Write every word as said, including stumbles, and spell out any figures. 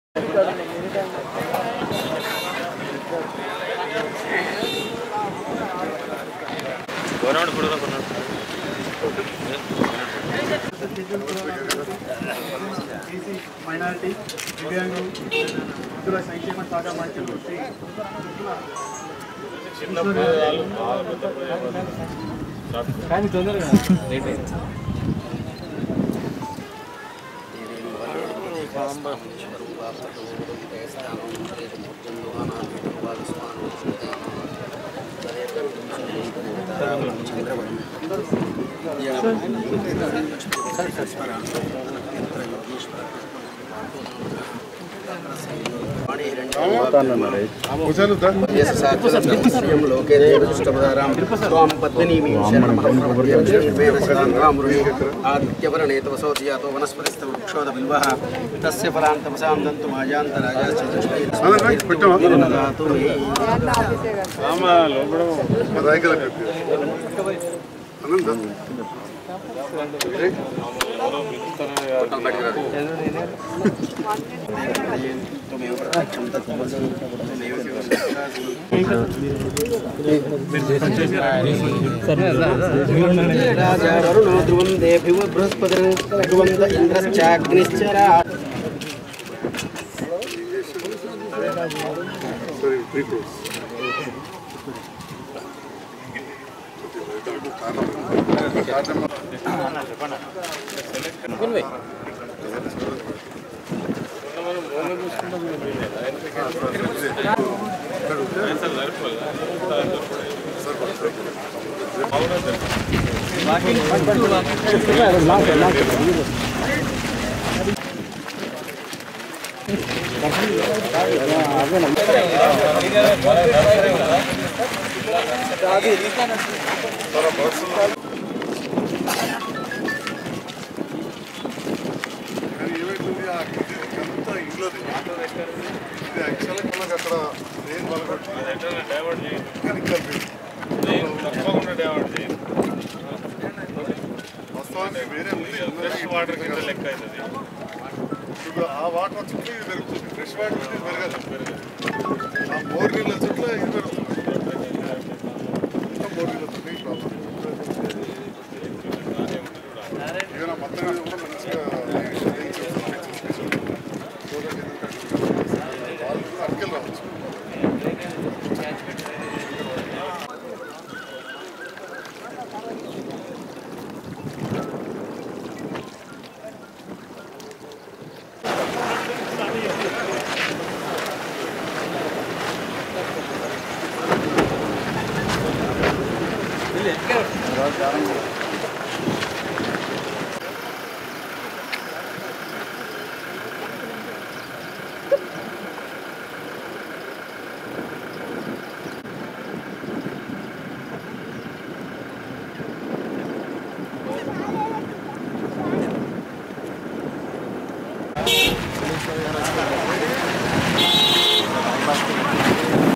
minority దివ్యాంగుల సంక్షేమ శాఖ మంత్రులు శ్రీ కానీ తొందరగా लोके देवदुष्टपदारां स्वां पद्मिनीं आदित्यवरणे तव सौतियातो वनस्पतिस्तव वृक्षोदबिल्वः तस्य फलां तपसां दन्तुमायान्तराजास्तु राजा वरुणो ध्रुवं देभिव बृहस्पतिर्ध्रुवन्त इन्द्रश्चाग्निश्चरा ఆ వాటర్ చుట్టూ ఇది పెరుగుతుంది ఫ్రెష్ వాటర్ ఇది పెరగదు ఆ బోర్ నీళ్ళ చుట్టూ ఇది పెరుగుతుంది బోర్ నీళ్ళ చుట్టూ ఈ ప్రాబ్లం ఏదైనా మొత్తం కూడా మంచిగా అటుకెళ్ళి రావచ్చు